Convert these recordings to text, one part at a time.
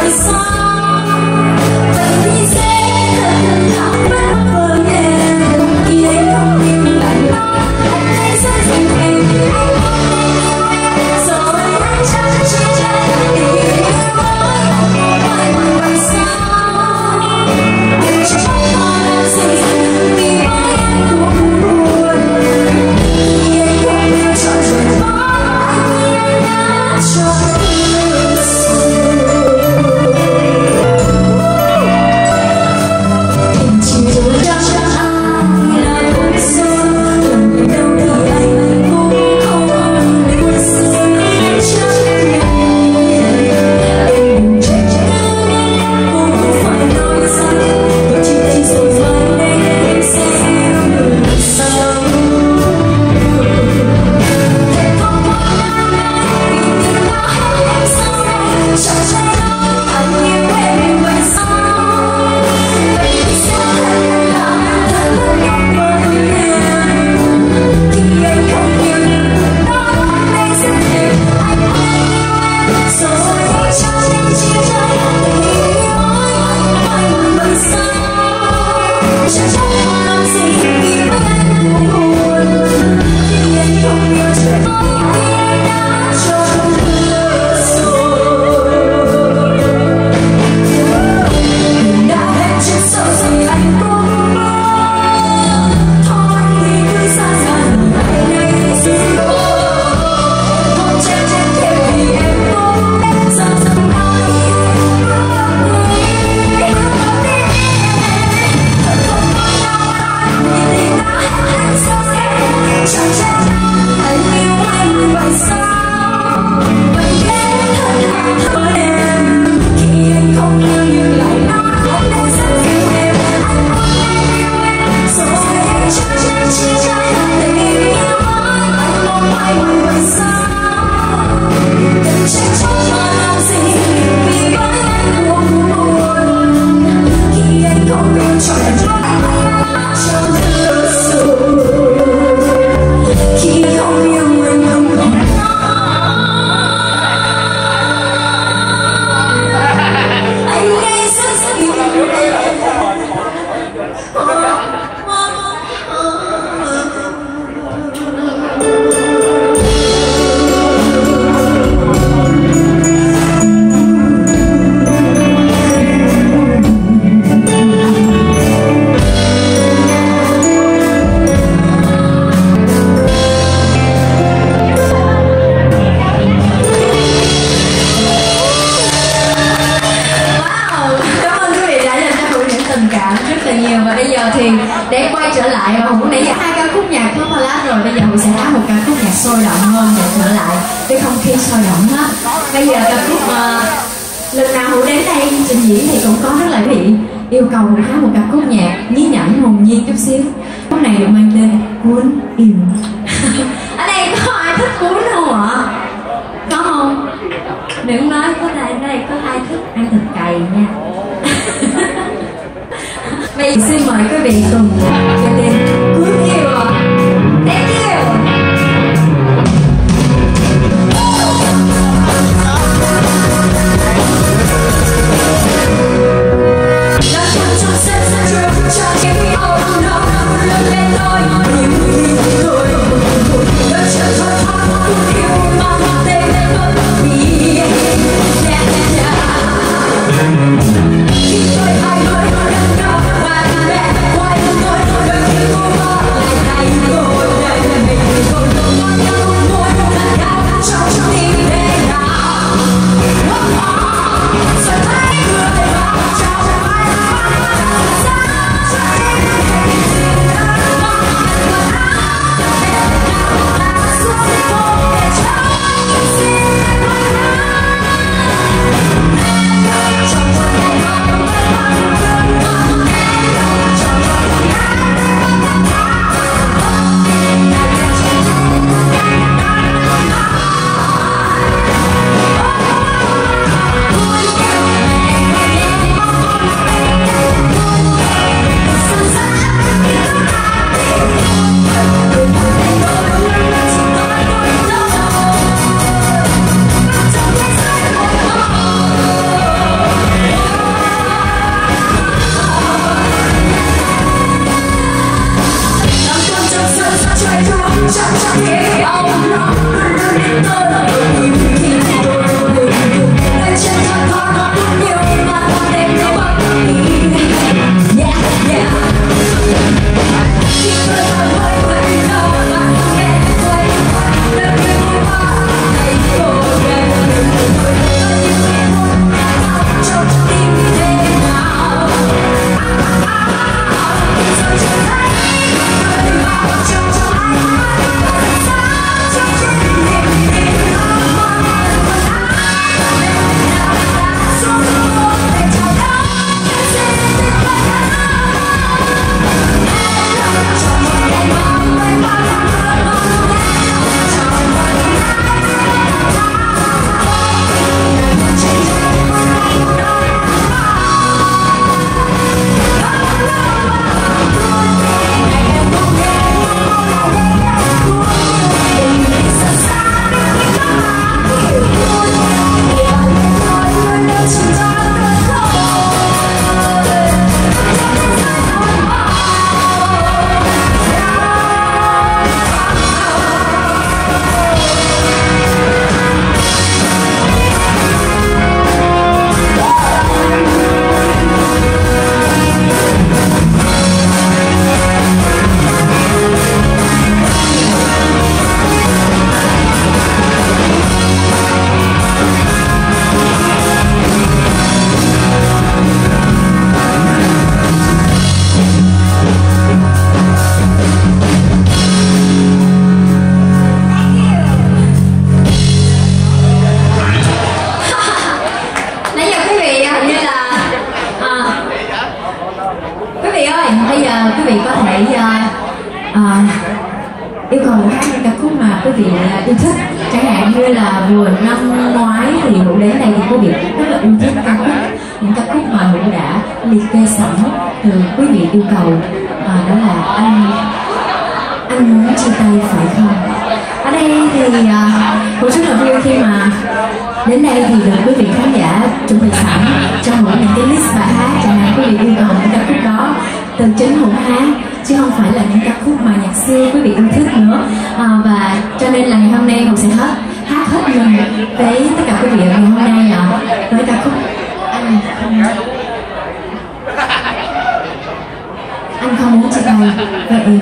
để quay trở lại và Hùng nãy giờ 2 ca khúc nhạc có ballad rồi, bây giờ Hùng sẽ hát một ca khúc nhạc sôi động hơn để trở lại cái không khí sôi động hết. Bây giờ ca khúc lần nào Hùng đến đây trình diễn thì cũng có rất là vị yêu cầu Hùng hát một ca khúc nhạc nhí nhảnh hồn nhiên chút xíu. Khúc này được mang tên Cuốn Yêu. Ở đây có ai thích cuốn không ạ? Có không? Đừng nói có đây có ai thích ăn thịt cầy nha. Bây giờ xin mời quý vị cùng cho tên Cuốn Yêu ạ. Thank you. Hãy subscribe cho kênh Ghiền Mì Gõ để không bỏ lỡ những video hấp dẫn. hãy yêu cầu một hát những ca khúc mà quý vị yêu thích. Chẳng hạn như là vừa năm ngoái thì Hữu đến đây thì quý vị rất là yêu thích ca khúc, những ca khúc mà Hữu đã liệt kê sẵn từ quý vị yêu cầu, đó là anh muốn chia tay phải không. Ở đây thì Hữu rất là vui khi mà đến đây thì được quý vị khán giả chuẩn bị sẵn cho Hữu những cái list bài hát, chẳng hạn quý vị yêu cầu những ca khúc đó từ chính Hữu hát, chứ không phải là những ca khúc mà nhạc xưa quý vị yêu thích nữa. Và cho nên là ngày hôm nay Hữu sẽ hát hết mình với tất cả quý vị ngày hôm nay với ca khúc anh không muốn chia tay với em.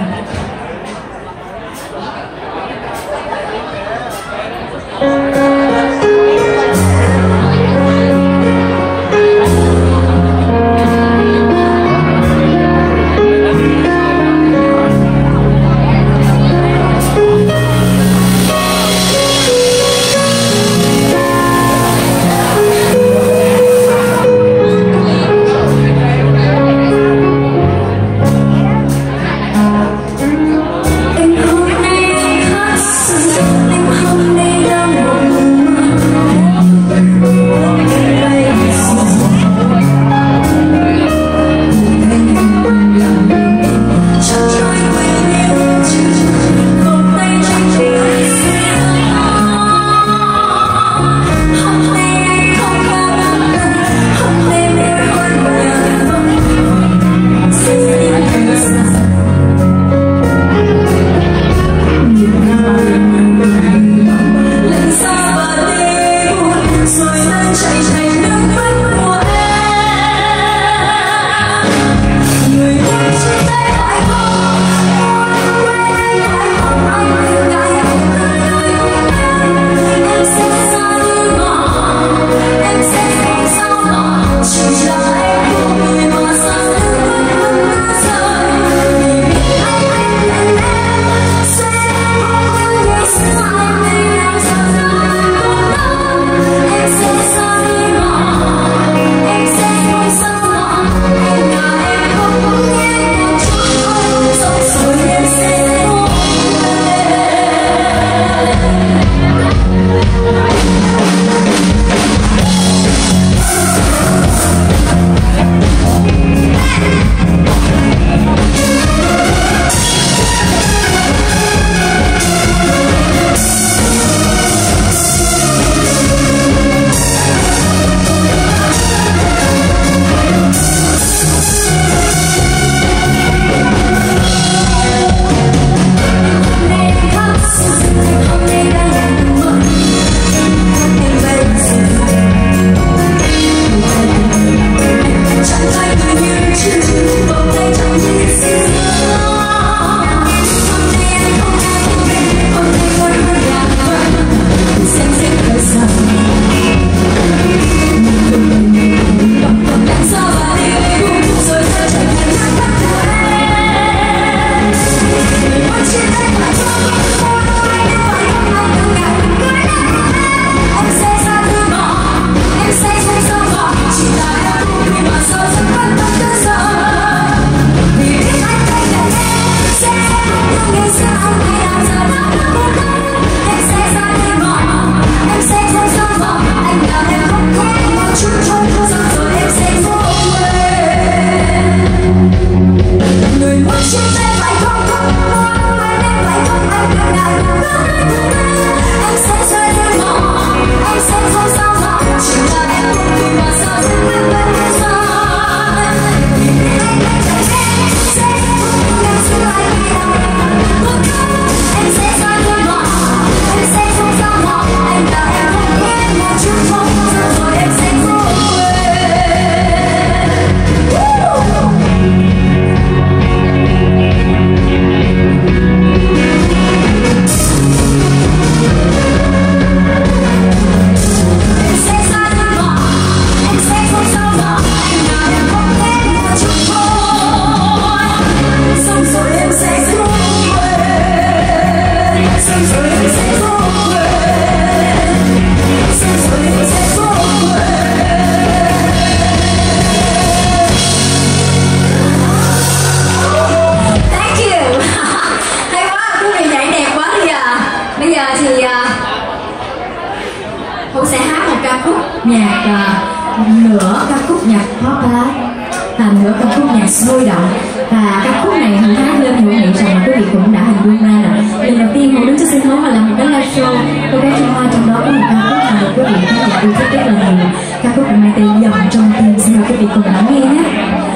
Hữu sẽ hát một ca khúc nhạc nửa ca khúc nhạc pop ballad và nửa ca khúc nhạc sôi động. Và ca khúc này Hữu hát lên Hữu nghĩ rằng là quý vị cũng đã hình dung ra rồi. Lần đầu tiên Hữu đứng trên sân khấu và làm một cái live show, cô bé Trung Hoa trong đó có một ca khúc mà được quý vị khán giả yêu thích rất là nhiều. Ca khúc mang tên Dòng Trong Tim, xin mời quý vị cùng lắng nghe nhé.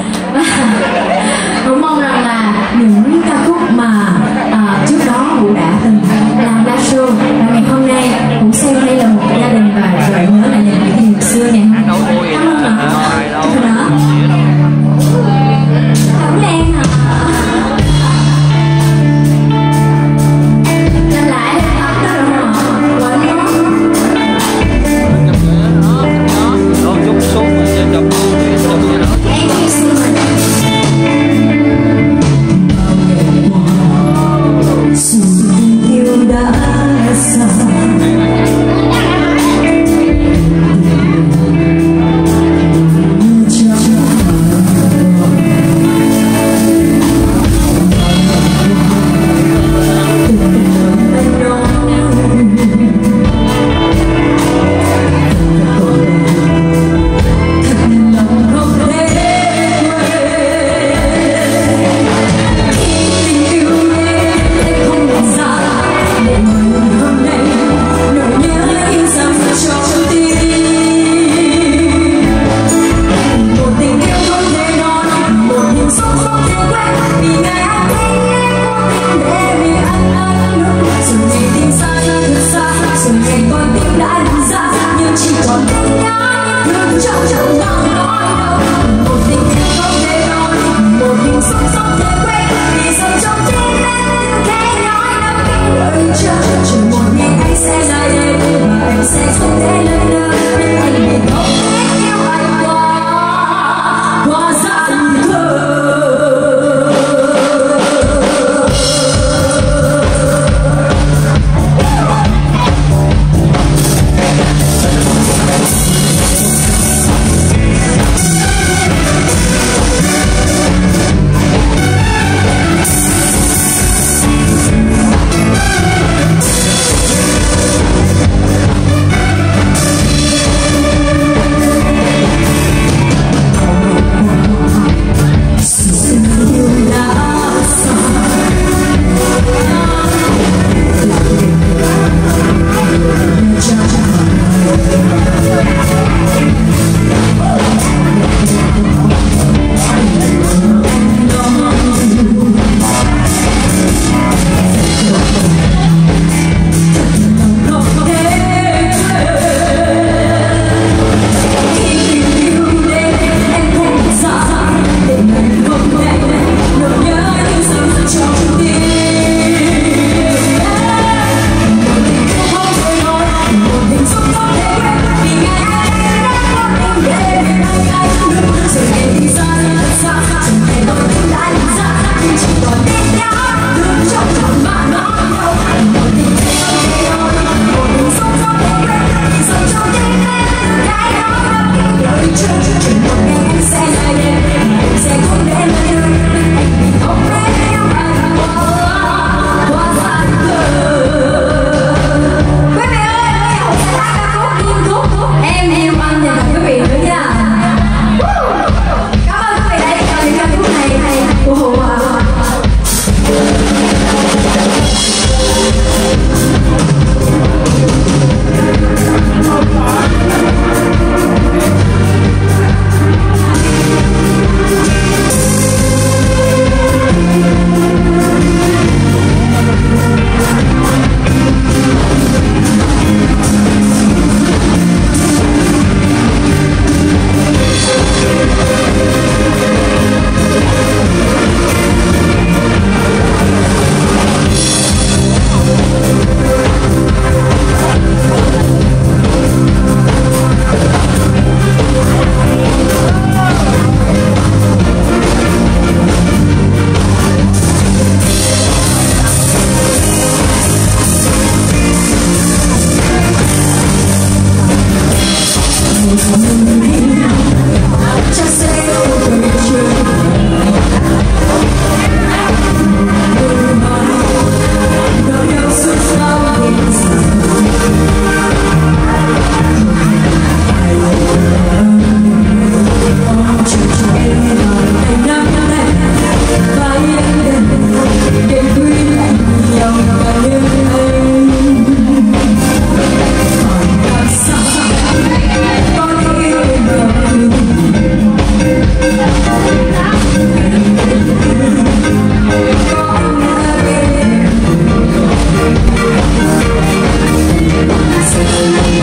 Hữu mong rằng là những ca khúc mà trước đó Hữu đã từng làm live show và ngày hôm nay cũng xem đây là một gia đình và gợi nhớ lại những kỷ niệm xưa này. Cảm ơn ạ. Đó. Cảm ơn hả? Làm lại đó rồi hả? Gọi nó. Nó chút xuống chụp Em yêu xin mình. Sự yêu đã xa. Thank you.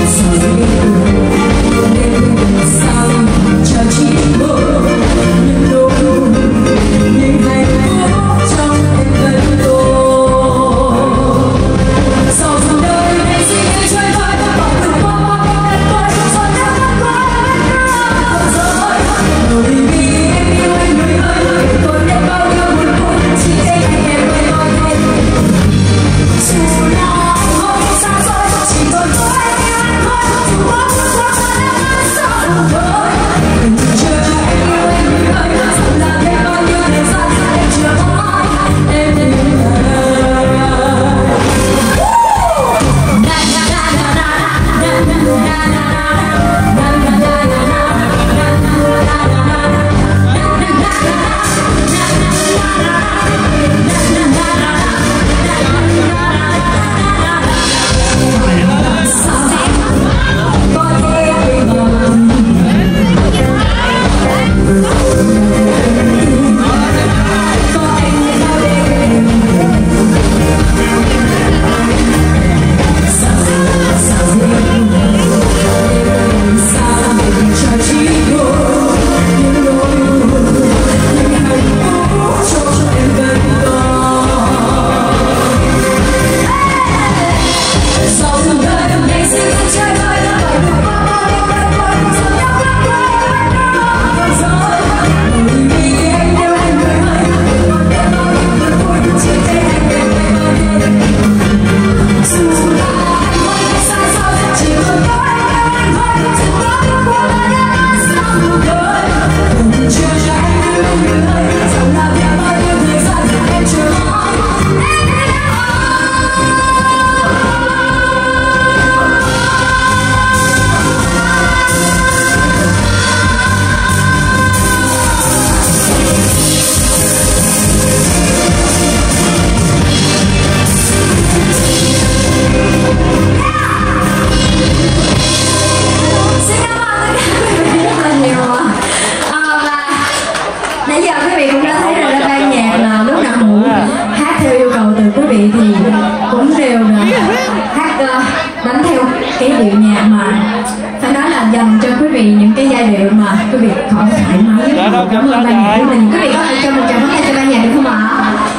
cái điệu nhạc mà phải nói là dành cho quý vị những cái giai điệu mà quý vị khỏi thoải mái nhất. Cảm ơn ban nhạc của mình. Quý vị có thể cho một tràng pháo tay cho ban nhạc được không ạ?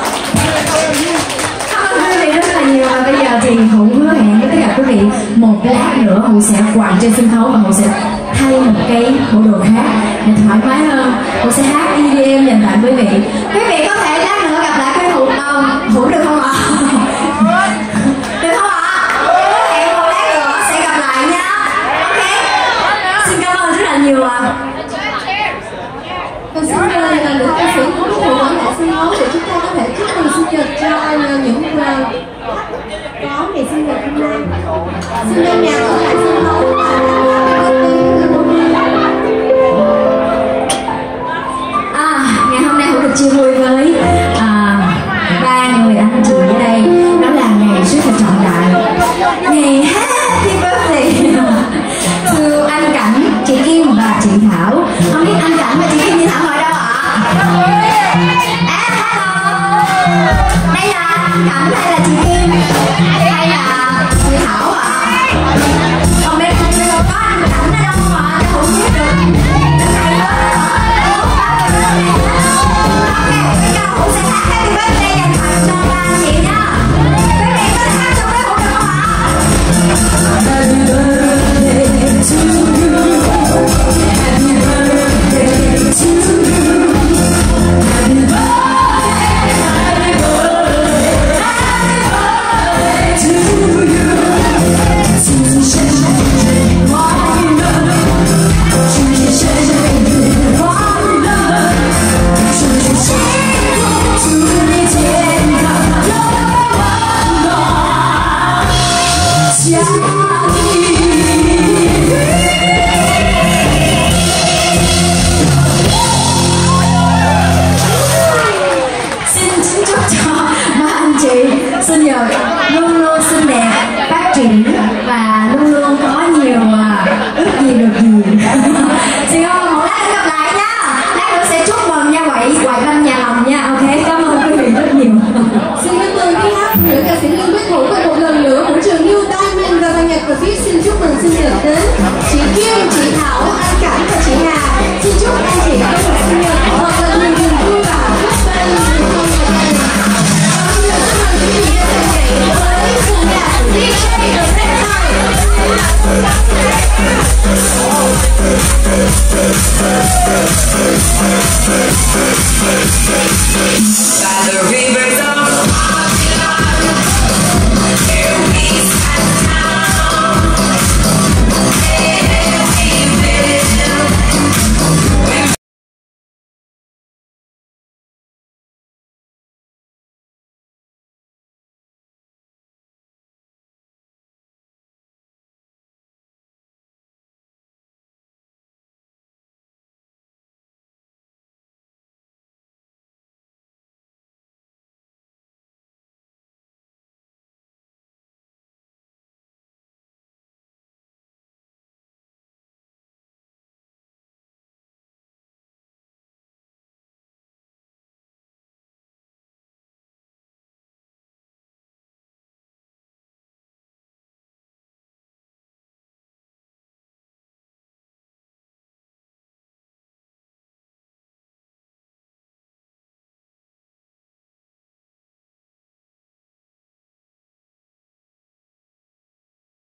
Cảm ơn quý vị rất là nhiều. Và bây giờ thì Hữu hứa hẹn với tất cả quý vị một lát nữa Hữu sẽ quàng trên sân khấu và Hữu sẽ thay một cái bộ đồ khác để thoải mái hơn. Hữu sẽ hát EDM dành tặng quý vị. Quý vị có thể lát nữa gặp lại với Hữu không? Hữu được không ạ? Được không ạ? Hẹn một lát nữa sẽ gặp lại nha. Ok. Xin cảm ơn rất là nhiều ạ. Và xin mời là nữ ca sĩ của Hữu ở lại sân khấu để chúng ta có thể chúc mừng sinh nhật cho những có ngày sinh nhật hôm nay. Xin ban nhạc ở lại sân khấu ngày hôm nay Hữu được chia vui với ba người anh chị Kim, chị Thảo, anh Cảnh và chị Hà. Xin chúc anh chị có một sinh nhật thật là nhiều niềm vui và hạnh phúc bên người thân và gia đình. Bây giờ xin mời quý vị và các bạn với cùng nhạc DJ The Red Light.